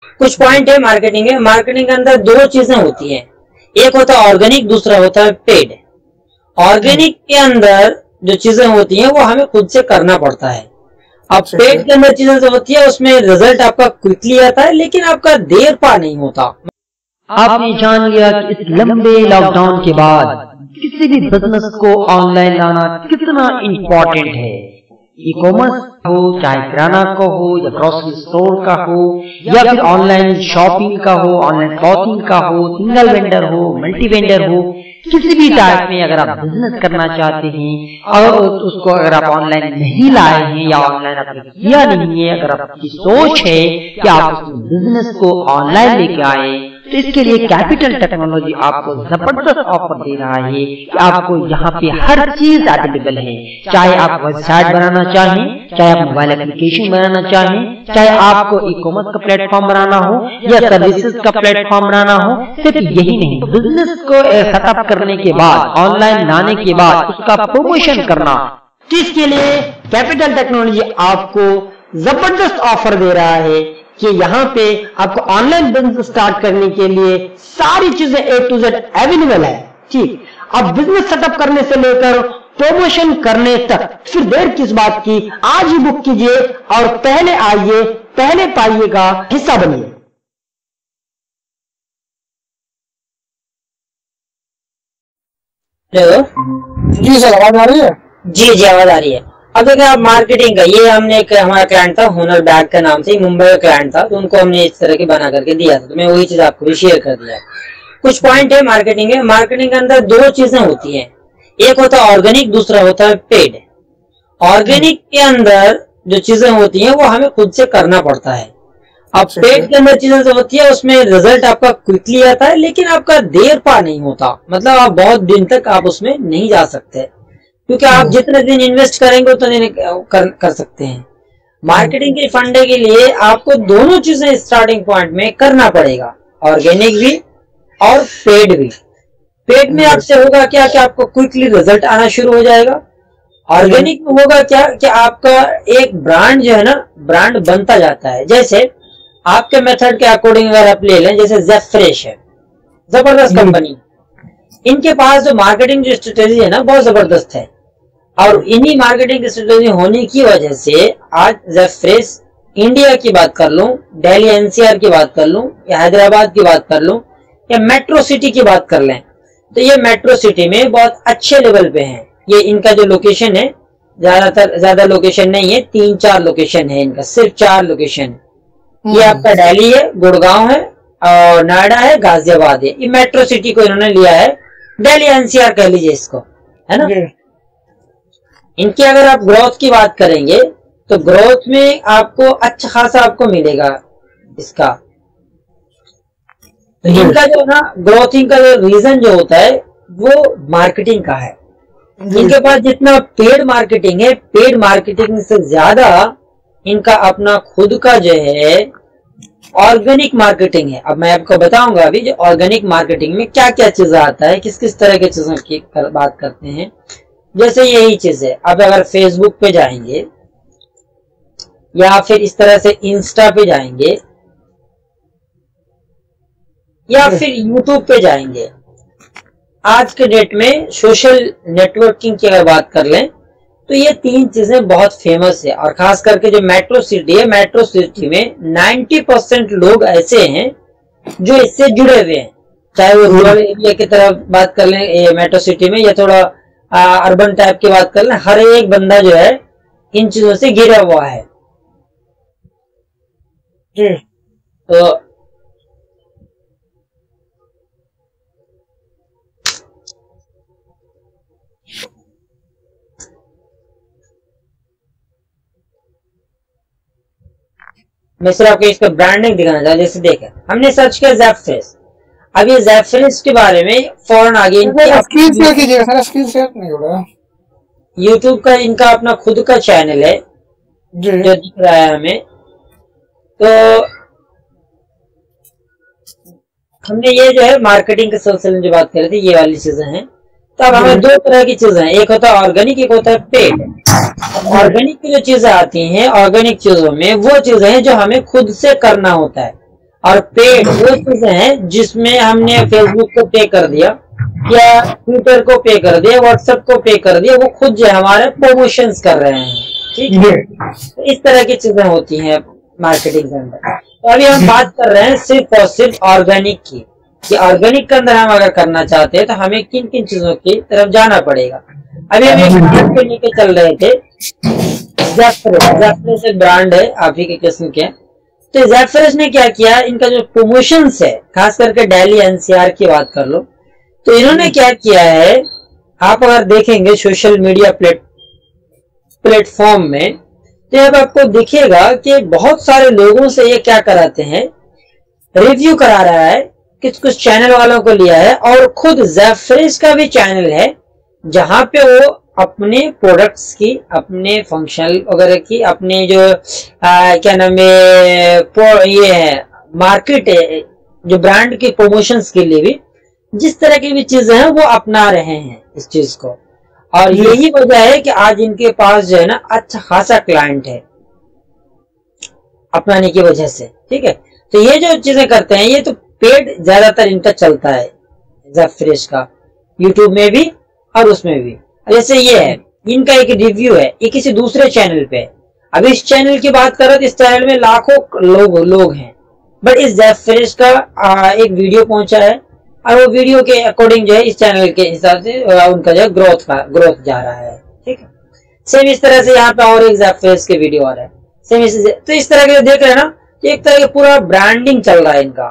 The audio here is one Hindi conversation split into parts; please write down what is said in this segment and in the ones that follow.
कुछ पॉइंट है मार्केटिंग में। मार्केटिंग के अंदर दो चीजें होती हैं, एक होता है ऑर्गेनिक, दूसरा होता है पेड। ऑर्गेनिक के अंदर जो चीजें होती हैं वो हमें खुद से करना पड़ता है। अब पेड के अंदर चीजें जो होती है उसमें रिजल्ट आपका क्विकली आता है, लेकिन आपका देर पा नहीं होता। आपने जान लिया कि इस लंबे लॉकडाउन के बाद किसी भी बिजनेस को ऑनलाइन लाना कितना इम्पोर्टेंट है। ई कॉमर्स हो, चाहे किराना का हो या ग्रोसरी स्टोर का हो या फिर ऑनलाइन शॉपिंग का हो, ऑनलाइन क्लॉथिंग का हो, सिंगल वेंडर हो, मल्टी वेंडर हो, किसी भी टाइप में अगर आप बिजनेस करना चाहते हैं और उसको अगर आप ऑनलाइन नहीं लाए हैं या ऑनलाइन आपने किया नहीं है, अगर आपकी सोच है कि आप उस बिजनेस को ऑनलाइन लेके आए, तो इसके लिए कैपिटल टेक्नोलॉजी आपको जबरदस्त ऑफर दे रहा है कि आपको यहाँ पे हर चीज अवेलेबल है। चाहे आप वेबसाइट बनाना चाहें, चाहे आप मोबाइल एप्लीकेशन बनाना चाहें, चाहे आपको ई कॉमर्स का प्लेटफॉर्म बनाना हो या सर्विसेज का प्लेटफॉर्म बनाना हो, सिर्फ यही नहीं, बिजनेस को सेटअप करने के बाद, ऑनलाइन लाने के बाद उसका प्रमोशन करना, जिसके लिए कैपिटल टेक्नोलॉजी आपको जबरदस्त ऑफर दे रहा है कि यहाँ पे आपको ऑनलाइन बिजनेस स्टार्ट करने के लिए सारी चीजें A to Z अवेलेबल है। ठीक, अब बिजनेस सेटअप करने से लेकर प्रमोशन करने तक फिर देर किस बात की, आज ही बुक कीजिए और पहले आइए, पहले पाइएगा, हिस्सा बनिए। हेलो जी सर, आवाज आ रही है? जी आवाज आ रही है। अब देखिए आप मार्केटिंग का, ये हमने एक हमारा क्लाइंट था हुनर बैग का नाम से, मुंबई का क्लाइंट था, तो उनको हमने इस तरह की बना करके दिया था, तो मैं वही चीज आपको भी शेयर कर दिया। कुछ पॉइंट है मार्केटिंग में। मार्केटिंग के अंदर दो चीजें होती हैं, एक होता है ऑर्गेनिक, दूसरा होता है पेड। ऑर्गेनिक के अंदर जो चीजें होती हैं वो हमें खुद से करना पड़ता है। अब पेड के अंदर चीजें जो होती है उसमें रिजल्ट आपका क्विकली आता है, लेकिन आपका देर पा नहीं होता, मतलब आप बहुत दिन तक आप उसमें नहीं जा सकते, क्योंकि आप जितने दिन इन्वेस्ट करेंगे उतने दिन कर सकते हैं। मार्केटिंग के फंडे के लिए आपको दोनों चीजें स्टार्टिंग पॉइंट में करना पड़ेगा, ऑर्गेनिक भी और पेड भी। पेड में आपसे होगा क्या कि आपको क्विकली रिजल्ट आना शुरू हो जाएगा। ऑर्गेनिक में होगा क्या कि आपका एक ब्रांड जो है ना, ब्रांड बनता जाता है। जैसे आपके मेथड के अकॉर्डिंग अगर आप ले लें, जैसे ज़ेफ्रेश है, जबरदस्त कंपनी, इनके पास जो मार्केटिंग जो स्ट्रेटेजी है ना बहुत जबरदस्त है, और इन्हीं मार्केटिंग की स्ट्रेटेजी होने की वजह से आज ज़ेफ्रेश इंडिया की बात कर लूं, दिल्ली एनसीआर की बात कर लूं, या हैदराबाद की बात कर लूं, या मेट्रो सिटी की बात कर लें, तो ये मेट्रो सिटी में बहुत अच्छे लेवल पे हैं। ये इनका जो लोकेशन है, ज्यादा लोकेशन नहीं है, 3-4 लोकेशन है इनका, सिर्फ 4 लोकेशन है। ये आपका दिल्ली है, गुड़गांव है, और नोएडा है, गाजियाबाद है। ये मेट्रो सिटी को इन्होंने लिया है, दिल्ली एनसीआर कह लीजिए इसको, है ना। इनकी अगर आप ग्रोथ की बात करेंगे तो ग्रोथ में आपको अच्छा खासा आपको मिलेगा इसका। तो इनका जो ना ग्रोथिंग का जो रीजन जो होता है वो मार्केटिंग का है। इनके पास जितना पेड मार्केटिंग है, पेड मार्केटिंग से ज्यादा इनका अपना खुद का जो है ऑर्गेनिक मार्केटिंग है। अब मैं आपको बताऊंगा अभी जो ऑर्गेनिक मार्केटिंग में क्या क्या चीजें आता है, किस किस तरह की चीजों की बात करते हैं। जैसे यही चीज है, अब अगर फेसबुक पे जाएंगे या फिर इस तरह से इंस्टा पे जाएंगे या फिर यूट्यूब पे जाएंगे, आज के डेट में सोशल नेटवर्किंग की अगर बात कर लें तो ये 3 चीजें बहुत फेमस है। और खास करके जो मेट्रो सिटी है, मेट्रो सिटी में 90% लोग ऐसे हैं जो इससे जुड़े हुए हैं, चाहे वो रूरल एरिया की तरफ बात कर लें मेट्रो सिटी में, या थोड़ा अर्बन टाइप की बात कर लें, हर एक बंदा जो है इन चीजों से घिरा हुआ है। तो मैं सिर्फ आपको इसका ब्रांडिंग दिखाना चाहता हूं। जैसे देखें, हमने सर्च किया ज़ेफ्रेश, अब ये ज़ेफ्रेश के बारे में फौरन आगे स्क्रीन शेयर कीजिएगा सर, स्क्रीन शेयर नहीं हो रहा। यूट्यूब का इनका अपना खुद का चैनल है जो दिख रहा है हमें। तो हमने ये जो है मार्केटिंग के सिलसिले में जो बात कर रहे थे, ये वाली चीजें हैं। तो अब हमें 2 तरह की चीजें हैं, एक होता है ऑर्गेनिक, एक होता है पेड। ऑर्गेनिक की जो चीजें आती हैं, ऑर्गेनिक चीजों में वो चीजें हैं जो हमें खुद से करना होता है, और पेड वो चीजें हैं जिसमें हमने फेसबुक को पे कर दिया या ट्विटर को पे कर दिया, व्हाट्सएप को पे कर दिया, वो खुद जो है हमारे प्रमोशंस कर रहे हैं। ठीक है, तो इस तरह की चीजें होती हैं मार्केटिंग के अंदर। तो अभी हम बात कर रहे हैं सिर्फ और सिर्फ ऑर्गेनिक की, कि ऑर्गेनिक के अंदर हम अगर करना चाहते हैं तो हमें किन किन चीजों की तरफ जाना पड़ेगा। अभी हम एक ब्रांड को लेके चल रहे थे, ज़ेफरेश एक ब्रांड है आप ही के किस्म के। तो ज़ेफरेश ने क्या किया, इनका जो प्रमोशंस है, खास करके दिल्ली एनसीआर की बात कर लो, तो इन्होंने क्या किया है, आप अगर देखेंगे सोशल मीडिया प्लेटफॉर्म में, तो अब आपको दिखेगा कि बहुत सारे लोगों से ये क्या कराते हैं, रिव्यू करा रहा है, कुछ चैनल वालों को लिया है, और खुद ज़ेफरेश का भी चैनल है जहां पे वो अपने प्रोडक्ट्स की, अपने फंक्शनल वगैरह की, अपने जो क्या नाम है, ये है मार्केट है, जो ब्रांड के प्रमोशंस के लिए भी जिस तरह की भी चीजें हैं वो अपना रहे हैं इस चीज को। और यही वजह है कि आज इनके पास जो है ना अच्छा खासा क्लाइंट है अपनाने की वजह से। ठीक है, तो ये जो चीजें करते हैं ये तो पेड ज्यादातर इनका चलता है ज़ेफरेश का, यूट्यूब में भी और उसमें भी। जैसे ये है, इनका एक रिव्यू है, ये किसी दूसरे चैनल पे है। अब इस चैनल की बात करें तो इस चैनल में लाखों लोग हैं, बट इस ज़ेफरेश का एक वीडियो पहुंचा है और वो वीडियो के अकॉर्डिंग जो है इस चैनल के हिसाब से उनका जो है ग्रोथ जा रहा है। ठीक है, सेम इस तरह से यहाँ पे और एक ज़ेफरेश के वीडियो आ रहा है सेम तो इस तरह के देख रहे हैं ना, एक तरह का पूरा ब्रांडिंग चल रहा है इनका।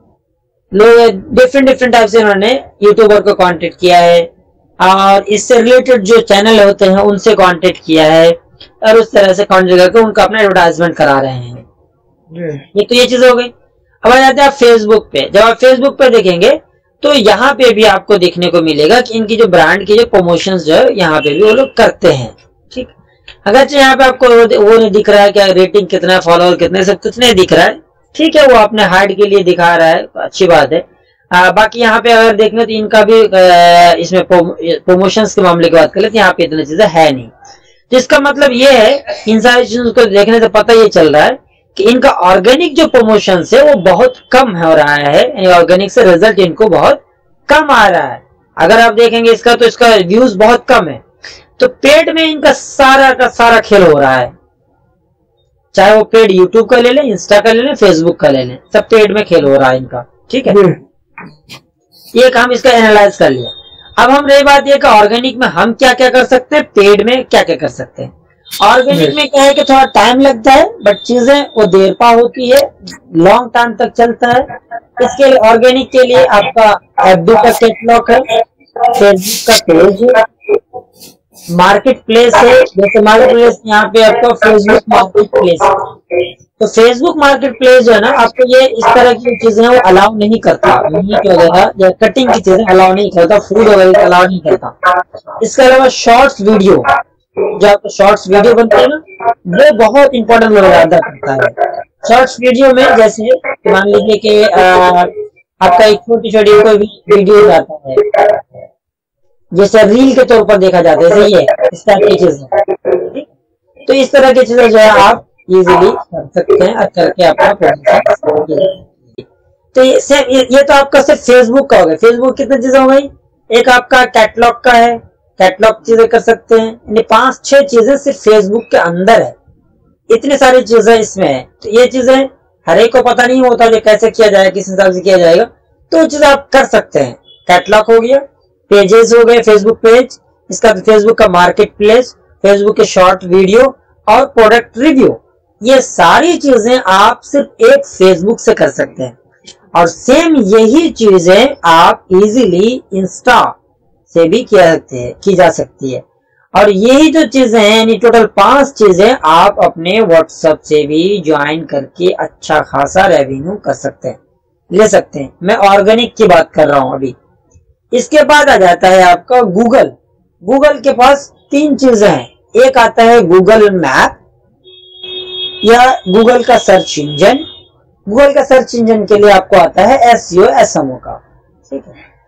लोग डिफरेंट टाइप से इन्होंने यूट्यूबर को कांटेक्ट किया है और इससे रिलेटेड जो चैनल होते हैं उनसे कांटेक्ट किया है और उस तरह से कांटेक्ट करके उनका अपना एडवर्टाइजमेंट करा रहे हैं। ये तो ये चीज हो गई। अब आ जाते हैं फेसबुक पे। जब आप फेसबुक पे देखेंगे तो यहाँ पे भी आपको देखने को मिलेगा कि इनकी जो ब्रांड की जो प्रमोशंस जो है यहाँ पे भी वो लोग करते हैं। ठीक, अगर यहाँ पे आपको वो नहीं दिख रहा है कि रेटिंग कितना, फॉलोअर कितने, सब कुछ नहीं दिख रहा है, ठीक है, वो अपने हाइड के लिए दिखा रहा है, अच्छी बात है। बाकी यहाँ पे अगर देखें तो इनका भी इसमें प्रमोशंस के मामले की बात करें तो यहाँ पे इतनी चीजें है नहीं। तो इसका मतलब ये है, इन सारी चीजों को देखने से पता ये चल रहा है कि इनका ऑर्गेनिक जो प्रमोशंस है वो बहुत कम हो रहा है, ऑर्गेनिक से रिजल्ट इनको बहुत कम आ रहा है। अगर आप देखेंगे इसका तो इसका व्यूज बहुत कम है, तो पेड में इनका सारा का सारा खेल हो रहा है, चाहे वो पेड यूट्यूब का ले लें, इंस्टा का ले लें, फेसबुक का ले लें, सब पेड में खेल हो रहा है इनका। ठीक है, ये काम इसका एनालाइज कर लिया। अब हम रही बात ये कि ऑर्गेनिक में हम क्या क्या कर सकते हैं, पेड में क्या क्या कर सकते हैं। ऑर्गेनिक में क्या है कि थोड़ा टाइम लगता है, बट चीजें वो देर पा होती है, लॉन्ग टाइम तक चलता है। इसके लिए ऑर्गेनिक के लिए आपका एफबी का कैटलॉग है, फेसबुक का पेज है, मार्केट प्लेस है। जैसे मार्केट प्लेस यहाँ पे आपका फेसबुक मार्केट प्लेस है, तो फेसबुक मार्केट प्लेस जो है ना आपको ये इस तरह की चीजें वो अलाउ नहीं करता, वगैरह या कटिंग की चीजें अलाउ नहीं करता, फूड वगैरह अलाउ नहीं करता। इसके अलावा शॉर्ट्स वीडियो, जो आपको शॉर्ट्स वीडियो बनते हैं ना, वो बहुत इंपॉर्टेंट रोल अदा करता है। शॉर्ट्स वीडियो में जैसे मान लीजिए कि आपका एक छोटी छोटी कोई वीडियो आता है, जैसे रील के तौर पर देखा जाता है, जैसे ये इस तरह की चीजें, तो इस तरह की चीजें जो है आप इजीली कर सकते हैं और करके अपना प्रमोशन। तो ये तो आपका सिर्फ फेसबुक का हो गया। फेसबुक कितनी चीजें हो गई, एक आपका कैटलॉग का है, कैटलॉग चीजें कर सकते हैं, यानी 5-6 चीजें सिर्फ फेसबुक के अंदर है, इतनी सारी चीजें इसमें है। तो ये चीजें हर एक को पता नहीं होता कि कैसे किया जाएगा, किस हिसाब से किया जाएगा, तो चीजें आप कर सकते हैं। कैटलॉग हो गया, पेजेस हो गए, फेसबुक पेज, इसका फेसबुक का मार्केट प्लेस, फेसबुक के शॉर्ट वीडियो और प्रोडक्ट रिव्यू, ये सारी चीजें आप सिर्फ एक फेसबुक से कर सकते हैं। और सेम यही चीजें आप इजीली इंस्टा से भी की जा सकती है। और यही जो चीजें हैं, यानी टोटल 5 चीजें आप अपने व्हाट्सएप से भी ज्वाइन करके अच्छा खासा रेवेन्यू कर सकते हैं, ले सकते हैं। मैं ऑर्गेनिक की बात कर रहा हूं अभी। इसके बाद आ जाता है आपका गूगल। गूगल के पास 3 चीजें हैं, एक आता है गूगल मैप या गूगल का सर्च इंजन। गूगल का सर्च इंजन के लिए आपको आता है SEO SMO का, ठीक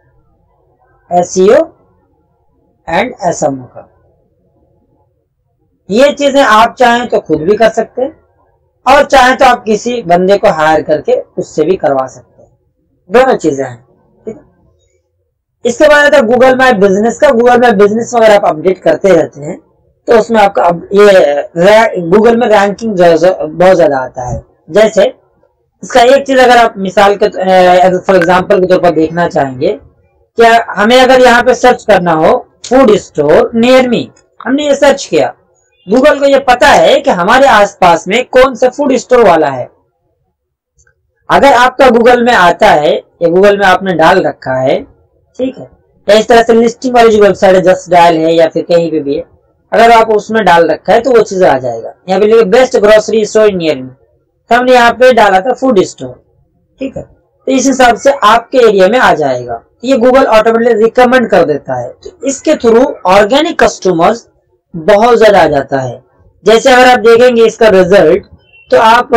है, SEO एंड SMO का। ये चीजें आप चाहें तो खुद भी कर सकते हैं, और चाहे तो आप किसी बंदे को हायर करके उससे भी करवा सकते हैं, दोनों चीजें हैं। ठीक है, इसके बाद आता है गूगल माई बिजनेस का। गूगल माई बिजनेस अगर आप अपडेट करते रहते हैं तो उसमें आपका ये गूगल में रैंकिंग बहुत ज्यादा आता है। जैसे इसका एक चीज अगर आप मिसाल के फॉर एग्जांपल के तौर पर देखना चाहेंगे, क्या हमें अगर यहाँ पे सर्च करना हो फूड स्टोर नियर मी, हमने ये सर्च किया, गूगल को ये पता है कि हमारे आसपास में कौन सा फूड स्टोर वाला है। अगर आपका गूगल में आता है या गूगल में आपने डाल रखा है, ठीक है, या इस तरह से लिस्टिंग वाली जो वेबसाइट है जस्ट डायल है या फिर कहीं पे भी है, अगर आप उसमें डाल रखा है तो वो चीज आ जाएगा। यहाँ पे best grocery store near me, तो हमने यहाँ पे डाला था फूड स्टोर, ठीक है, तो इस हिसाब से आपके एरिया में आ जाएगा। ये गूगल ऑटोमेटिकली रिकमेंड कर देता है, तो इसके थ्रू ऑर्गेनिक कस्टमर्स बहुत ज्यादा आ जाता है। जैसे अगर आप देखेंगे इसका रिजल्ट, तो आप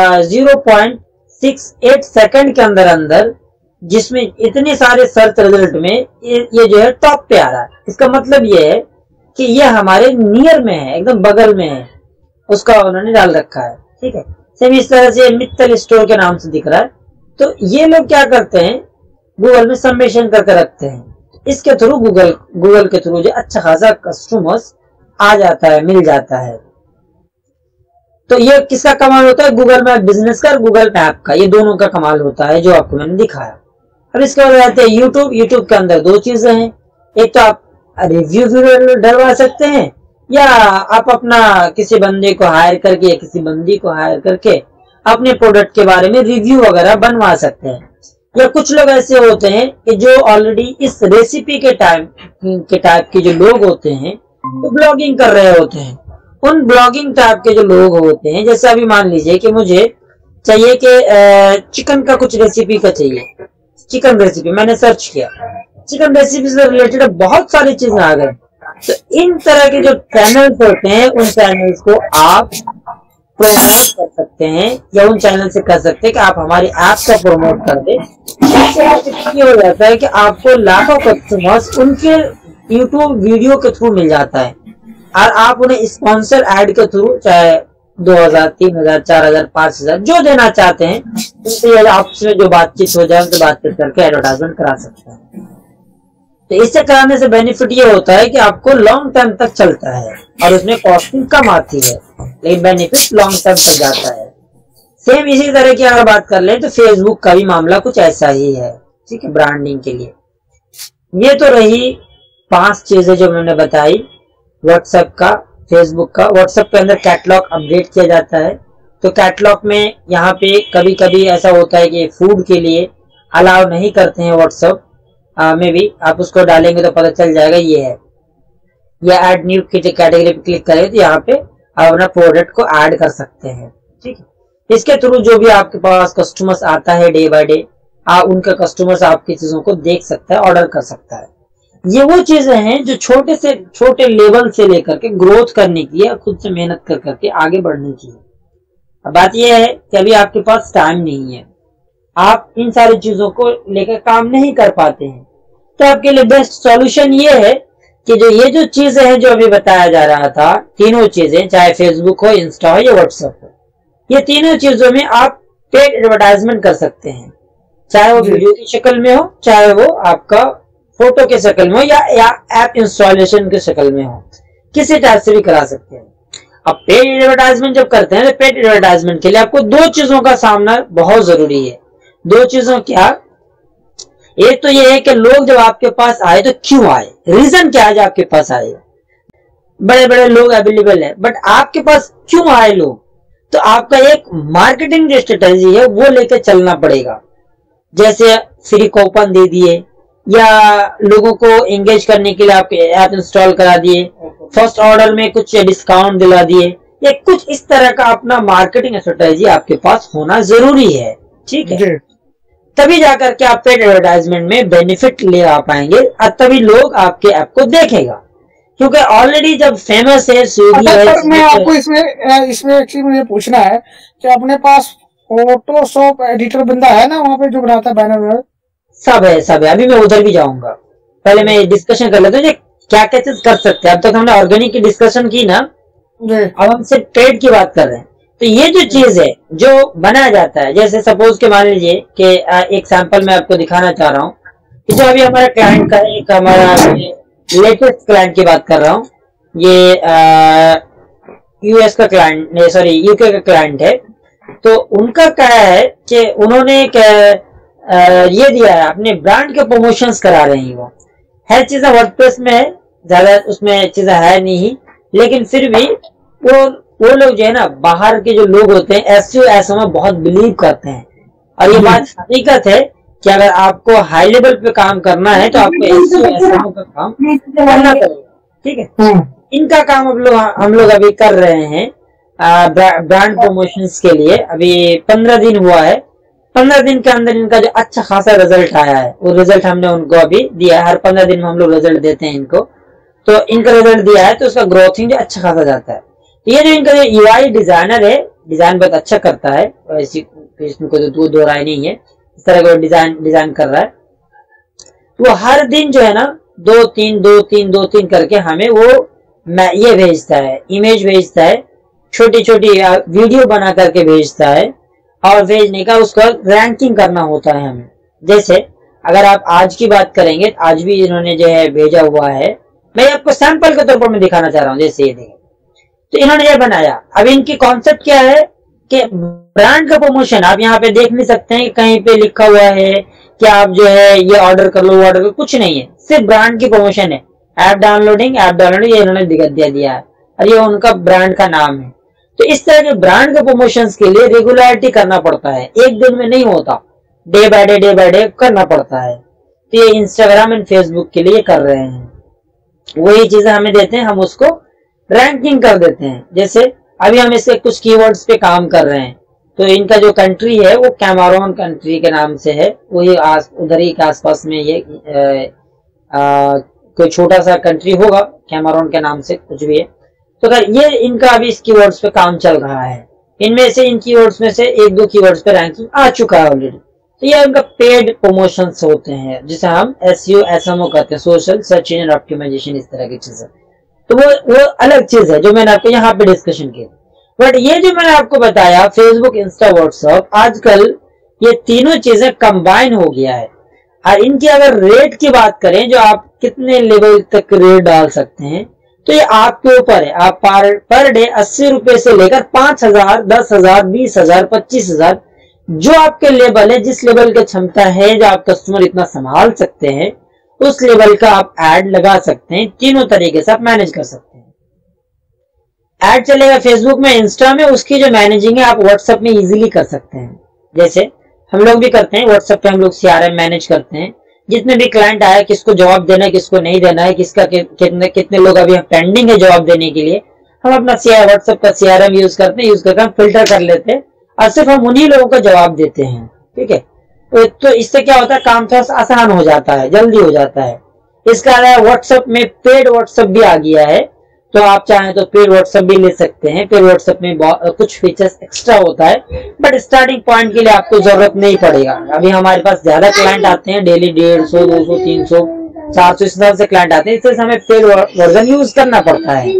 0.68 सेकंड के अंदर अंदर, जिसमें इतने सारे सर्च रिजल्ट में ये जो है टॉप पे आ रहा है। इसका मतलब ये है कि ये हमारे नियर में है, एकदम बगल में है, उसका उन्होंने डाल रखा है। ठीक है, सेम इस तरह से मित्तल स्टोर के नाम से दिख रहा है। तो ये लोग क्या करते हैं, गूगल में सबमिशन करके रखते हैं, इसके थ्रू गूगल के थ्रू जो अच्छा खासा कस्टमर्स आ जाता है, मिल जाता है। तो ये किसका कमाल होता है, गूगल मैप बिजनेस का और गूगल मैप का, ये दोनों का कमाल होता है जो आपको मैंने दिखाया। अब इसके बाद आते हैं यूट्यूब के अंदर दो चीजें हैं, एक तो आप रिव्यू डलवा सकते हैं, या आप अपना किसी बंदे को हायर करके या किसी बंदी को हायर करके अपने प्रोडक्ट के बारे में रिव्यू वगैरह बनवा सकते हैं। या कुछ लोग ऐसे होते हैं कि जो ऑलरेडी इस रेसिपी के टाइप के जो लोग होते हैं वो ब्लॉगिंग कर रहे होते हैं। उन ब्लॉगिंग टाइप के जो लोग होते हैं, जैसे अभी मान लीजिए कि मुझे चाहिए कि चिकन का कुछ रेसिपी का चाहिए, चिकन रेसिपी मैंने सर्च किया, चिकन रेसिपी से रिलेटेड बहुत सारी चीजें आ गई। तो इन तरह के जो चैनल्स होते हैं, उन चैनल्स को आप प्रमोट कर सकते हैं, या उन चैनल से कर सकते हैं कि आप हमारी ऐप का प्रमोट कर दे। ये हो जाता है कि आपको लाखों कस्टमर्स उनके यूट्यूब वीडियो के थ्रू मिल जाता है, और आप उन्हें स्पॉन्सर ऐड के थ्रू चाहे 2000, 3000, 4000, 5000 जो देना चाहते हैं, उनसे आपस में जो बातचीत हो जाए उनसे बातचीत करके एडवर्टाइजमेंट करा सकते हैं। तो इससे कराने से बेनिफिट ये होता है कि आपको लॉन्ग टर्म तक चलता है और उसमें कॉस्टिंग कम आती है, लेकिन बेनिफिट लॉन्ग टर्म तक जाता है। सेम इसी तरह की अगर बात कर लें तो फेसबुक का भी मामला कुछ ऐसा ही है। ठीक है, ब्रांडिंग के लिए ये तो रही 5 चीजें जो मैंने बताई। व्हाट्सएप का, फेसबुक का, व्हाट्सएप के अंदर कैटलॉग अपडेट किया जाता है, तो कैटलॉग में यहाँ पे कभी कभी ऐसा होता है कि फूड के लिए अलाउ नहीं करते हैं व्हाट्सएप में भी, आप उसको डालेंगे तो पता चल जाएगा ये है, या ऐड न्यू कैटेगरी पे क्लिक करेंगे तो यहाँ पे आप अपना प्रोडक्ट को ऐड कर सकते हैं। ठीक है, इसके थ्रू जो भी आपके पास कस्टमर्स आता है डे बाय डे, उनका कस्टमर्स आपकी चीजों को देख सकता है, ऑर्डर कर सकता है। ये वो चीजें हैं जो छोटे से छोटे लेवल से लेकर के ग्रोथ करने की है, खुद से मेहनत कर करके आगे बढ़ने की है। अब बात यह है कि अभी आपके पास टाइम नहीं है, आप इन सारी चीजों को लेकर काम नहीं कर पाते हैं, तो आपके लिए बेस्ट सॉल्यूशन ये है कि जो ये जो चीजें हैं जो अभी बताया जा रहा था, तीनों चीजें, चाहे फेसबुक हो, इंस्टा हो या व्हाट्सएप हो, ये तीनों चीजों में आप पेड एडवर्टाइजमेंट कर सकते हैं, चाहे वो वीडियो की शक्ल में हो, चाहे वो आपका फोटो के शक्ल में हो, या ऐप इंस्टॉलेशन के शक्ल में हो, किसी टाइप से भी करा सकते हैं। अब पेड एडवर्टाइजमेंट जब करते हैं तो पेड एडवर्टाइजमेंट के लिए आपको 2 चीजों का सामना बहुत जरूरी है। 2 चीजों क्या, एक तो ये है कि लोग जब आपके पास आए तो क्यों आए, रीजन क्या है जो आपके पास आए। बड़े बड़े लोग अवेलेबल है, बट आपके पास क्यों आए लोग, तो आपका एक मार्केटिंग जो स्ट्रेटेजी है वो लेकर चलना पड़ेगा। जैसे फ्री कूपन दे दिए, या लोगों को एंगेज करने के लिए आपके ऐप इंस्टॉल करा दिए, फर्स्ट ऑर्डर में कुछ डिस्काउंट दिला दिए, या कुछ इस तरह का अपना मार्केटिंग स्ट्रेटेजी आपके पास होना जरूरी है। ठीक है, तभी जाकर के आप पेड एडवर्टाइजमेंट में बेनिफिट ले आ पाएंगे, और तभी लोग आपके ऐप को देखेगा, क्योंकि ऑलरेडी जब फेमस है स्विगी है। मैं आपको इसमें एक्चुअली मुझे पूछना है कि अपने पास फोटोशॉप एडिटर बंदा है ना वहाँ पे जो बनाता है बैनर, सब है। अभी मैं उधर भी जाऊंगा, पहले मैं डिस्कशन कर लेता हूँ क्या क्या चीज कर सकते हैं। अब तक हमने ऑर्गेनिक की डिस्कशन की ना, अब हम सिर्फ पेड की बात कर रहे हैं। तो ये जो चीज है जो बनाया जाता है, जैसे सपोज के मान लीजिए कि एक सैंपल मैं आपको दिखाना चाह रहा हूँ कि जो अभी हमारा क्लाइंट का एक हमारा लेटेस्ट क्लाइंट की बात कर रहा हूँ, ये यूएस का क्लाइंट, नहीं सॉरी यूके का क्लाइंट है। तो उनका क्या है कि उन्होंने ये दिया है, अपने ब्रांड के प्रमोशंस करा रहे हैं। वो हर चीजें वर्डप्रेस में है, ज्यादा उसमें चीजें है नहीं, लेकिन फिर भी वो लोग जो है ना, बाहर के जो लोग होते हैं एसईओ एसईओ में बहुत बिलीव करते हैं। और ये बात हकीकत है कि अगर आपको हाई लेवल पे काम करना है तो आपको एसईओ एसईओ का काम करना पड़ेगा, ठीक है। इनका काम हम लोग अभी कर रहे हैं ब्रांड प्रमोशंस के लिए। अभी 15 दिन हुआ है, 15 दिन के अंदर इनका जो अच्छा खासा रिजल्ट आया है, वो रिजल्ट हमने उनको अभी दिया है। हर 15 दिन में हम लोग रिजल्ट देते हैं इनको, तो इनका रिजल्ट दिया है तो उसका ग्रोथिंग जो अच्छा खासा जाता है। ये जो इनका जो यूआई डिजाइनर है, डिजाइन बहुत अच्छा करता है, इसमें कोई दो राय नहीं है। इस तरह का डिजाइन कर रहा है। वो हर दिन जो है ना 2-3 करके हमें वो ये भेजता है, इमेज भेजता है, छोटी छोटी वीडियो बना करके भेजता है। और भेजने का उसका रैंकिंग करना होता है हमें। जैसे अगर आप आज की बात करेंगे, आज भी इन्होंने जो है भेजा हुआ है, मैं आपको सैंपल के तौर पर मैं दिखाना चाह रहा हूँ। जैसे ये देखें, तो इन्होंने ये बनाया। अब इनकी कॉन्सेप्ट क्या है कि ब्रांड का प्रमोशन। आप यहाँ पे देख नहीं सकते हैं कहीं पे लिखा हुआ है कि आप जो है ये ऑर्डर कर लो, वो ऑर्डर कर, कुछ नहीं है, सिर्फ ब्रांड की प्रमोशन है। ऐप डाउनलोडिंग ये इन्होंने दिया है और ये उनका ब्रांड का नाम है। तो इस तरह के ब्रांड के प्रमोशंस के लिए रेगुलरिटी करना पड़ता है, एक दिन में नहीं होता, डे बाय डे करना पड़ता है। तो ये इंस्टाग्राम एंड फेसबुक के लिए कर रहे हैं, वही चीजें हमें देते हैं, हम उसको रैंकिंग कर देते हैं। जैसे अभी हम इसके कुछ कीवर्ड्स पे काम कर रहे हैं, तो इनका जो कंट्री है वो कैमरून कंट्री के नाम से है, वही उधर ही के आसपास में ये कोई छोटा सा कंट्री होगा कैमरून के नाम से, कुछ भी है। तो अगर ये इनका अभी इस कीवर्ड्स पे काम चल रहा है, इनमें से इन कीवर्ड्स में से 1-2 कीवर्ड्स पे रैंकिंग आ चुका है ऑलरेडी। तो ये उनका पेड प्रमोशंस होते हैं, जिसे हम एसईओ एसएमओ कहते हैं, सोशल सर्च इंजन ऑप्टिमाइजेशन, इस तरह की चीजें। तो वो अलग चीज है जो मैंने आपको यहाँ पे डिस्कशन की। बट ये जो मैंने आपको बताया, फेसबुक, इंस्टा, व्हाट्सएप, आजकल ये तीनों चीजें कंबाइन हो गया है। और इनकी अगर रेट की बात करें, जो आप कितने लेवल तक रेट डाल सकते हैं, तो ये आपके ऊपर है। आप पर डे 80 रुपए से लेकर 5,000, 10,000, 20,000, 25,000, जो आपके लेवल है, जिस लेवल की क्षमता है, जो आप कस्टमर इतना संभाल सकते हैं, उस लेवल का आप ऐड लगा सकते हैं। तीनों तरीके से आप मैनेज कर सकते हैं। ऐड चलेगा फेसबुक में, इंस्टा में, उसकी जो मैनेजिंग है आप व्हाट्सएप में इजीली कर सकते हैं। जैसे हम लोग भी करते हैं, व्हाट्सएप पे हम लोग सीआरएम मैनेज करते हैं। जितने भी क्लाइंट आए, किसको जवाब देना है, किसको नहीं देना है, किसका कितने लोग अभी पेंडिंग है जवाब देने के लिए, हम अपना व्हाट्सएप का सीआरएम यूज करते हैं। यूज करके हम फिल्टर कर लेते हैं और सिर्फ हम उन्हीं लोगों को जवाब देते हैं, ठीक है। तो इससे क्या होता है, काम थोड़ा सा आसान हो जाता है, जल्दी हो जाता है। इसका अलावा व्हाट्सएप में पेड व्हाट्सएप भी आ गया है, तो आप चाहें तो पेड व्हाट्सएप भी ले सकते हैं। पेड व्हाट्सएप में कुछ फीचर्स एक्स्ट्रा होता है, बट स्टार्टिंग पॉइंट के लिए आपको जरूरत नहीं पड़ेगा। अभी हमारे पास ज्यादा क्लाइंट आते हैं, डेली 150, 200, 300, 400 इस हिसाब से क्लाइंट आते हैं, इसलिए हमें पेड वर्जन यूज करना पड़ता है।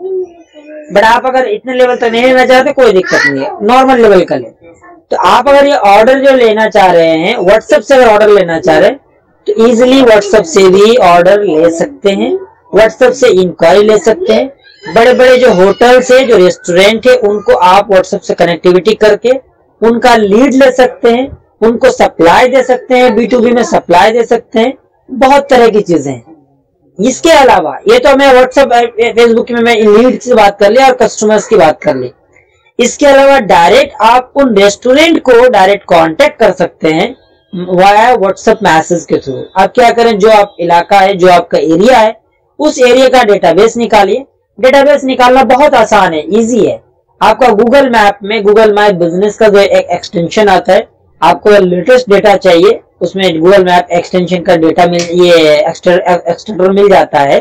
बट आप अगर इतने लेवल तक नहीं लेना चाहते, कोई दिक्कत नहीं है, नॉर्मल लेवल का ले। तो आप अगर ये ऑर्डर जो लेना चाह रहे हैं, व्हाट्सएप से अगर ऑर्डर लेना चाह रहे हैं, तो इजिली व्हाट्सएप से भी ऑर्डर ले सकते हैं, व्हाट्सएप से इंक्वायरी ले सकते हैं। बड़े बड़े जो होटल्स है, जो रेस्टोरेंट है, उनको आप व्हाट्सएप से कनेक्टिविटी करके उनका लीड ले सकते हैं, उनको सप्लाई दे सकते हैं, B2B में सप्लाई दे सकते हैं, बहुत तरह की चीजें हैं। इसके अलावा ये तो मैं व्हाट्सएप, फेसबुक में मैं लीड की बात कर ली और कस्टमर्स की बात कर ली। इसके अलावा डायरेक्ट आप उन रेस्टोरेंट को डायरेक्ट कांटेक्ट कर सकते हैं वाया व्हाट्सएप मैसेज के थ्रू। आप क्या करें, जो आप इलाका है, जो आपका एरिया है, उस एरिया का डेटाबेस निकालिए। डेटाबेस निकालना बहुत आसान है, इजी है। आपका गूगल मैप में गूगल मैप बिजनेस का जो एक एक्सटेंशन आता है, आपको लेटेस्ट डेटा चाहिए, उसमें गूगल मैप एक्सटेंशन का डेटा एक्सटेंडर मिल जाता है।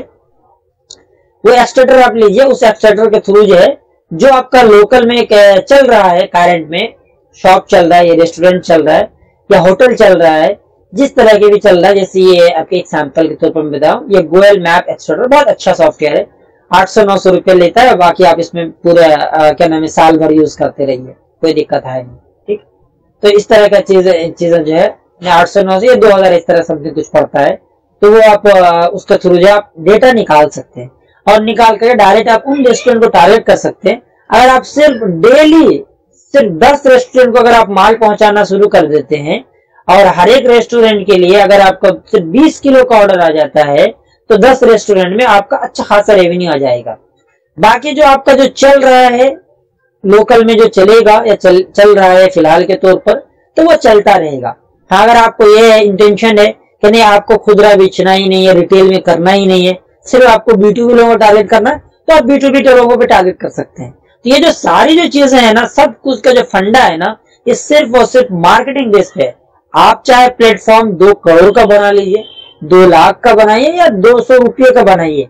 वो एक्सटेंडर आप लीजिए, उस एक्सटेंडर के थ्रू जो है, जो आपका लोकल में चल रहा है, करंट में शॉप चल रहा है, या रेस्टोरेंट चल रहा है, या होटल चल रहा है, जिस तरह के भी चल रहा है, जैसे ये आपके एग्जांपल के तौर पर मैं बताऊं, ये गूगल मैप एक्सटेंडर बहुत अच्छा सॉफ्टवेयर है। 800-900 रुपये लेता है, बाकी आप इसमें पूरे क्या नाम है साल भर यूज करते रहिए, कोई दिक्कत है नहीं। ठीक, तो इस तरह का चीजें जो है 800-900 या 2000 इस तरह समथिंग कुछ पड़ता है, तो वो आप उसके थ्रू जो आप डेटा निकाल सकते हैं और निकाल कर डायरेक्ट आप उन रेस्टोरेंट को टारगेट कर सकते हैं। अगर आप सिर्फ डेली सिर्फ 10 रेस्टोरेंट को अगर आप माल पहुंचाना शुरू कर देते हैं और हर एक रेस्टोरेंट के लिए अगर आपका सिर्फ 20 किलो का ऑर्डर आ जाता है तो 10 रेस्टोरेंट में आपका अच्छा खासा रेवेन्यू आ जाएगा। बाकी जो आपका जो चल रहा है लोकल में जो चलेगा या चल रहा है फिलहाल के तौर पर, तो वो चलता रहेगा। हाँ, अगर आपको ये इंटेंशन है कि नहीं आपको खुदरा बेचना ही नहीं है, रिटेल में करना ही नहीं है, सिर्फ आपको B2B लोगों को टारगेट करना है, तो आप B2B लोगों पे टारगेट कर सकते हैं। तो ये जो सारी जो चीजें है ना, सब कुछ का जो फंडा है ना, ये सिर्फ और सिर्फ मार्केटिंग बेस पे है। आप चाहे प्लेटफॉर्म 2 करोड़ का बना लीजिए, 2 लाख का बनाइए या 200 रुपये का बनाइए,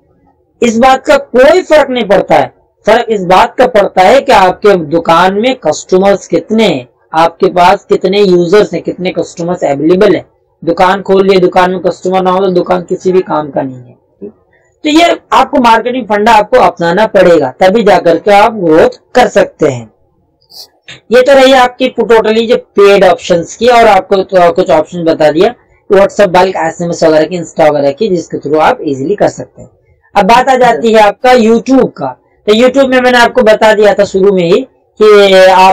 इस बात का कोई फर्क नहीं पड़ता है। फर्क इस बात का पड़ता है कि आपके दुकान में कस्टमर्स कितने हैं, आपके पास कितने यूजर्स हैं, कितने कस्टमर्स अवेलेबल है। दुकान खोल लिए, दुकान में कस्टमर ना हो तो दुकान किसी भी काम का नहीं है। तो ये आपको मार्केटिंग फंडा आपको अपनाना पड़ेगा, तभी जाकर के आप ग्रोथ कर सकते हैं। ये तो रही आपकी टोटली जो पेड ऑप्शंस की, और आपको तो कुछ ऑप्शन बता दिया व्हाट्सएप, बल्क, SMS वगैरह की, इंस्टा वगैरह की, जिसके थ्रू आप इजीली कर सकते हैं। अब बात आ जाती है आपका यूट्यूब का। तो यूट्यूब में मैंने आपको बता दिया था शुरू में ही कि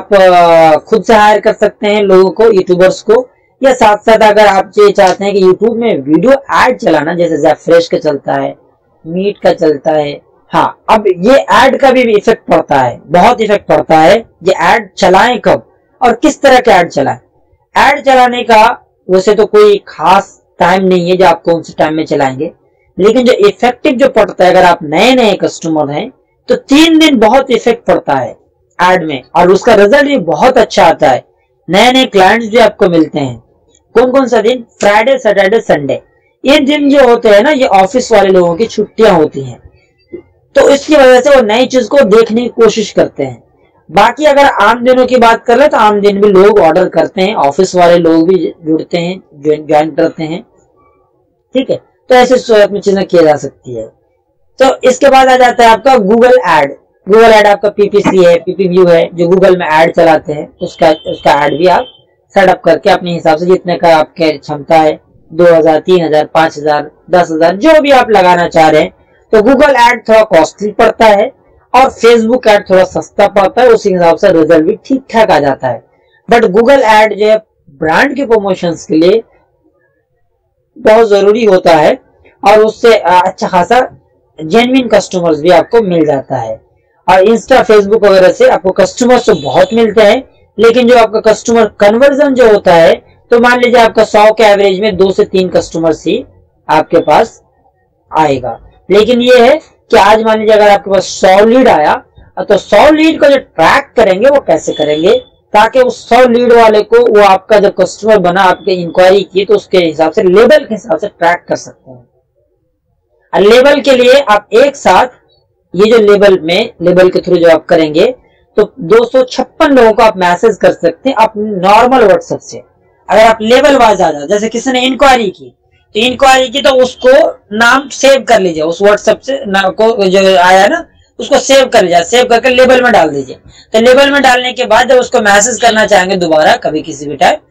आप खुद से हायर कर सकते हैं लोगों को, यूट्यूबर्स को, या साथ साथ अगर आप ये चाहते हैं कि यूट्यूब में वीडियो एड चलाना, जैसे ज़ेफ्रेश का चलता है, मीट का चलता है, हाँ, अब ये एड का भी इफेक्ट पड़ता है, बहुत इफेक्ट पड़ता है। ये एड चलाएं कब और किस तरह के एड चलाएं। एड चलाने का वैसे तो कोई खास टाइम नहीं है जो आप कौन से टाइम में चलाएंगे, लेकिन जो इफेक्टिव जो पड़ता है, अगर आप नए नए कस्टमर हैं तो 3 दिन बहुत इफेक्ट पड़ता है एड में, और उसका रिजल्ट भी बहुत अच्छा आता है। नए नए क्लाइंट्स भी आपको मिलते हैं। कौन कौन सा दिन? Friday, Saturday, Sunday. ये दिन जो होते हैं ना, ये ऑफिस वाले लोगों की छुट्टियां होती हैं, तो इसकी वजह से वो नई चीज को देखने की कोशिश करते हैं। बाकी अगर आम दिनों की बात कर ले तो आम दिन भी लोग ऑर्डर करते हैं, ऑफिस वाले लोग भी जुड़ते हैं, ज्वाइन करते हैं। ठीक है, तो ऐसे सूरत में चीजें की जा सकती है। तो इसके बाद आ जाता है आपका गूगल एड। गूगल एड आपका PPC है, PPView है, जो गूगल में एड चलाते हैं, उसका एड भी आप सेटअप करके अपने हिसाब से जितने का आपके क्षमता है, 2000, 3000, 5000, 10,000, जो भी आप लगाना चाह रहे हैं। तो गूगल एड थोड़ा कॉस्टली पड़ता है और फेसबुक एड थोड़ा सस्ता पड़ता है, उसी हिसाब से रिजल्ट भी ठीक ठाक आ जाता है। बट गूगल एड जो है ब्रांड के प्रमोशंस के लिए बहुत जरूरी होता है, और उससे अच्छा खासा जेन्युइन कस्टमर्स भी आपको मिल जाता है। और इंस्टा, फेसबुक वगैरह से आपको कस्टमर्स तो बहुत मिलते हैं, लेकिन जो आपका कस्टमर कन्वर्जन जो होता है, तो मान लीजिए आपका 100 के एवरेज में 2 से 3 कस्टमर्स ही आपके पास आएगा। लेकिन ये है कि आज मान लीजिए अगर आपके पास 100 लीड आया, तो 100 लीड को जो ट्रैक करेंगे वो कैसे करेंगे, ताकि उस 100 लीड वाले को वो आपका जो कस्टमर बना, आपके इंक्वायरी की, तो उसके हिसाब से लेबल के हिसाब से ट्रैक कर सकते हैं। और लेबल के लिए आप एक साथ ये जो लेबल के थ्रू जो आप करेंगे, तो 256 लोगों को आप मैसेज कर सकते हैं अपने नॉर्मल व्हाट्सएप से। अगर आप लेवल वाइज आ जाए, जैसे किसी ने इंक्वायरी की, तो इंक्वायरी की तो उसको नाम सेव कर लीजिए, उस व्हाट्सएप से को जो आया ना उसको सेव कर लीजिए, सेव करके लेबल में डाल दीजिए। तो लेबल में डालने के बाद जब उसको मैसेज करना चाहेंगे दोबारा कभी किसी भी टाइम,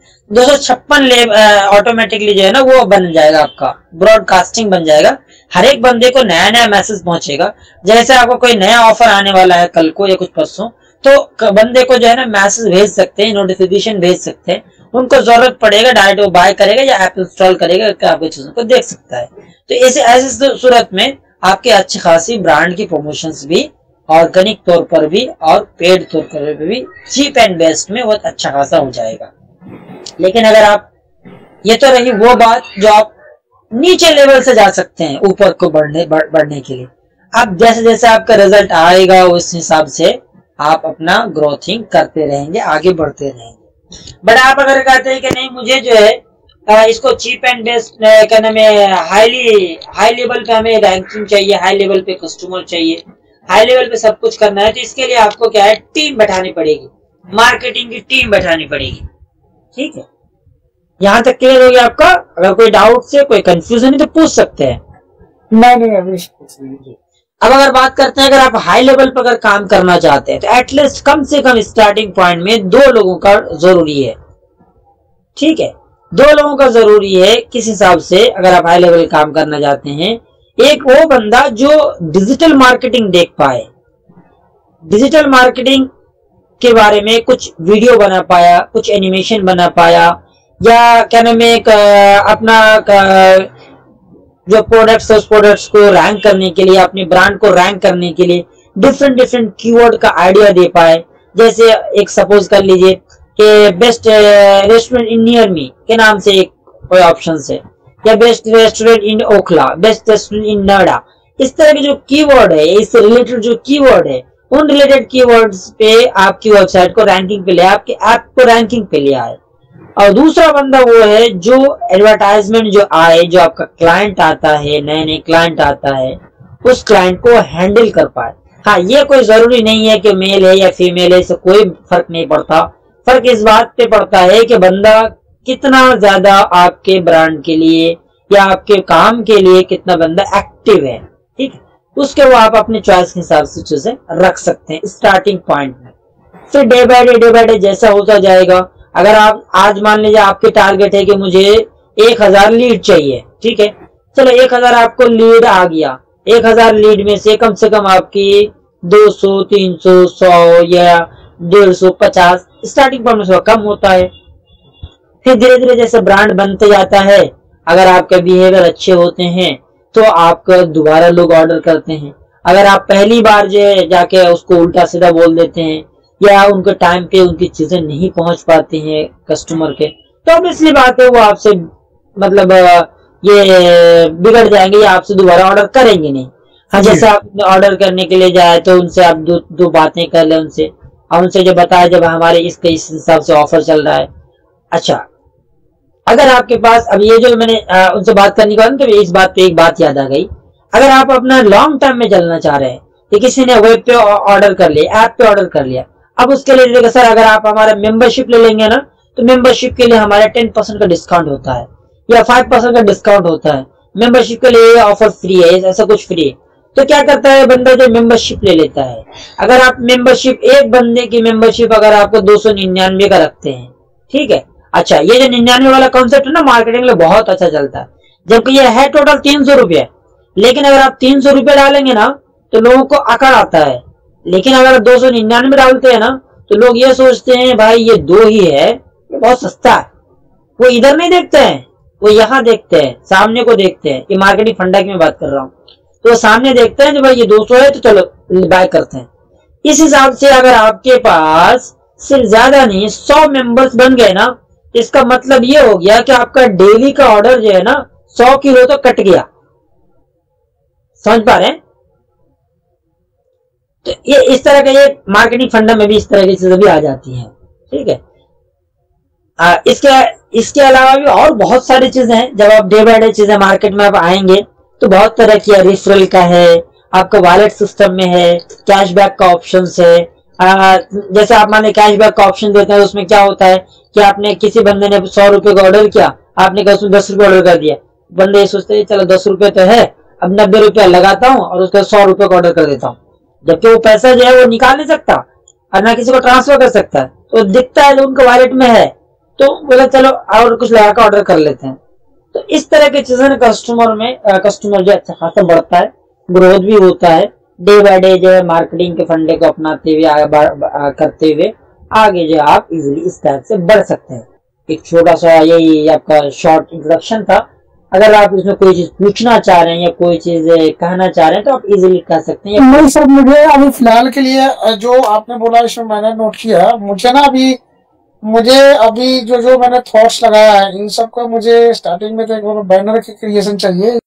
256 ऑटोमेटिकली जो है ना वो बन जाएगा, आपका ब्रॉडकास्टिंग बन जाएगा। हर एक बंदे को नया नया मैसेज पहुंचेगा। जैसे आपको कोई नया ऑफर आने वाला है कल को या कुछ परसों, तो बंदे को जो है ना मैसेज भेज सकते हैं, नोटिफिकेशन भेज सकते हैं। उनको जरूरत पड़ेगा डायरेक्ट वो बाय करेगा या ऐप इंस्टॉल करेगा, आपकी चीजों को देख सकता है। तो ऐसे सूरत में आपके अच्छी खासी ब्रांड की प्रमोशंस भी ऑर्गेनिक तौर पर भी और पेड तौर पर भी चीप एंड बेस्ट में बहुत अच्छा खासा हो जाएगा। लेकिन अगर आप, ये तो रही वो बात जो आप नीचे लेवल से जा सकते हैं ऊपर को बढ़ने के लिए। अब जैसे जैसे आपका रिजल्ट आएगा उस हिसाब से आप अपना ग्रोथिंग करते रहेंगे, आगे बढ़ते रहेंगे। बट आप अगर कहते हैं कि नहीं मुझे जो है इसको चीप एंड बेस्ट क्या नाम है, हाई लेवल पे हमें रैंकिंग चाहिए, हाई लेवल पे कस्टमर चाहिए, हाई लेवल पे सब कुछ करना है, तो इसके लिए आपको क्या है, टीम बैठानी पड़ेगी, मार्केटिंग की टीम बैठानी पड़ेगी। ठीक है, यहाँ तक क्लियर हो गया आपका? अगर कोई डाउट से कोई कंफ्यूजन है तो पूछ सकते हैं। नहीं, अब अगर बात करते हैं, अगर आप हाई लेवल पर अगर काम करना चाहते हैं तो एटलीस्ट कम से कम स्टार्टिंग पॉइंट में 2 लोगों का जरूरी है। ठीक है, 2 लोगों का जरूरी है किस हिसाब से, अगर आप हाई लेवल काम करना चाहते हैं। एक वो बंदा जो डिजिटल मार्केटिंग देख पाए, डिजिटल मार्केटिंग के बारे में कुछ वीडियो बना पाया, कुछ एनिमेशन बना पाया, या क्या नाम है अपना जो प्रोडक्ट्स है उस प्रोडक्ट्स को रैंक करने के लिए, अपने ब्रांड को रैंक करने के लिए डिफरेंट कीवर्ड का आइडिया दे पाए। जैसे एक सपोज कर लीजिए कि best restaurant in near me के नाम से एक कोई ऑप्शन है, या best restaurant in Okhla, best restaurant in Noida. इस तरह के जो कीवर्ड है, इससे रिलेटेड जो कीवर्ड है, उन रिलेटेड कीवर्ड्स पे आपकी वेबसाइट को रैंकिंग पे ले, आपके ऐप को रैंकिंग पे ले आए। और दूसरा बंदा वो है जो एडवर्टाइजमेंट जो आए, जो आपका क्लाइंट आता है, नए नए क्लाइंट आता है, उस क्लाइंट को हैंडल कर पाए। हाँ, ये कोई जरूरी नहीं है कि मेल है या फीमेल है, इससे कोई फर्क नहीं पड़ता। फर्क इस बात पे पड़ता है कि बंदा कितना ज्यादा आपके ब्रांड के लिए या आपके काम के लिए कितना बंदा एक्टिव है। ठीक है, उसके वो आप अपने चॉइस के हिसाब से चीजें रख सकते हैं स्टार्टिंग पॉइंट में। फिर डे बाय डे जैसा होता जाएगा। अगर आप आज मान लीजिए आपके टारगेट है कि मुझे 1000 लीड चाहिए, ठीक है, चलो 1000 आपको लीड आ गया। 1000 लीड में से कम आपकी 200, 300, 100 या 150, 50 स्टार्टिंग पॉइंट में कम होता है। फिर धीरे धीरे जैसे ब्रांड बनते जाता है, अगर आपके बिहेवियर अच्छे होते हैं तो आपका दोबारा लोग ऑर्डर करते हैं। अगर आप पहली बार जो जाके उसको उल्टा सीधा बोल देते हैं या उनके टाइम पे उनकी चीजें नहीं पहुंच पाती हैं कस्टमर के, तो ऑब्वियसली बात है वो आपसे मतलब ये बिगड़ जाएंगे या आपसे दोबारा ऑर्डर करेंगे नहीं। हाँ, जैसे आपने ऑर्डर करने के लिए जाए तो उनसे आप दो बातें कर ले उनसे, और उनसे जो बताया जब हमारे इस हिसाब से ऑफर चल रहा है। अच्छा, अगर आपके पास अब ये जो मैंने उनसे बात करने के बाद तो इस बात पे एक बात याद आ गई, अगर आप अपना लॉन्ग टर्म में चलना चाह रहे हैं कि किसी ने वेब पे ऑर्डर कर लिया, ऐप पे ऑर्डर कर लिया, अब उसके लिए देखो सर, अगर आप हमारा मेंबरशिप ले लेंगे ना तो मेंबरशिप के लिए हमारा 10% का डिस्काउंट होता है या 5% का डिस्काउंट होता है। मेंबरशिप के लिए ऑफर फ्री है, ऐसा कुछ फ्री है। तो क्या करता है बंदा, जो मेंबरशिप ले लेता है। अगर आप मेंबरशिप, एक बंदे की मेंबरशिप अगर आपको 299 का रखते हैं, ठीक है। अच्छा, ये जो 99 वाला कॉन्सेप्ट है ना, मार्केटिंग में बहुत अच्छा चलता है, जबकि ये है टोटल 300 रुपये। लेकिन अगर आप 300 रुपये डालेंगे ना तो लोगों को अकड़ आता है। लेकिन अगर 299 डालते हैं ना तो लोग ये सोचते हैं भाई ये 2 ही है, ये बहुत सस्ता है। वो इधर नहीं देखते हैं, वो यहाँ देखते हैं, सामने को देखते हैं। ये मार्केटिंग फंडा की मैं बात कर रहा हूँ। तो वो सामने देखते हैं कि भाई ये 200 है तो चलो बाय करते हैं। इस हिसाब से अगर आपके पास सिर्फ ज्यादा नहीं 100 मेंबर्स बन गए ना, इसका मतलब ये हो गया कि आपका डेली का ऑर्डर जो है ना 100 किलो तो कट गया। समझ पा रहे हैं? तो ये इस तरह का ये मार्केटिंग फंडा में भी इस तरह की चीजें भी आ जाती हैं। ठीक है, इसके अलावा भी और बहुत सारी चीजें हैं। जब आप डे बाय डे चीजें मार्केट में आप आएंगे तो बहुत तरह की रेफरल का है, आपका वॉलेट सिस्टम में है, कैशबैक का ऑप्शन है। जैसे आप माने कैशबैक का ऑप्शन देते हैं, उसमें क्या होता है कि आपने किसी बंदे ने 100 रुपए का ऑर्डर किया, आपने कहा उसमें 10 रुपए ऑर्डर कर दिया। बंदे ये सोचते हैं चलो 10 रुपए तो है, अब 90 रुपया लगाता हूँ और उसका 100 रुपए का ऑर्डर कर देता हूँ। जबकि वो पैसा जो है वो निकाल नहीं सकता और ना किसी को ट्रांसफर कर सकता है। तो दिखता है जो उनका वॉलेट में है, तो बोला चलो और कुछ लगा कर ऑर्डर कर लेते हैं। तो इस तरह की चीजें कस्टमर जो अच्छा खासा बढ़ता है, ग्रोथ भी होता है। डे बाय डे जो है मार्केटिंग के फंडे को अपनाते हुए करते हुए आगे जो आप इजीली इस टाइप से बढ़ सकते हैं। एक छोटा सा यही आपका शॉर्ट इंट्रोडक्शन था। अगर आप इसमें कोई चीज पूछना चाह रहे हैं या कोई चीज कहना चाह रहे हैं तो आप इजीली कह सकते हैं। नहीं सर, मुझे अभी फिलहाल के लिए जो आपने बोला इसमें मैंने नोट किया। मुझे अभी जो मैंने थॉट्स लगाया है इन सब का, मुझे स्टार्टिंग में तो एक बैनर की क्रिएशन चाहिए।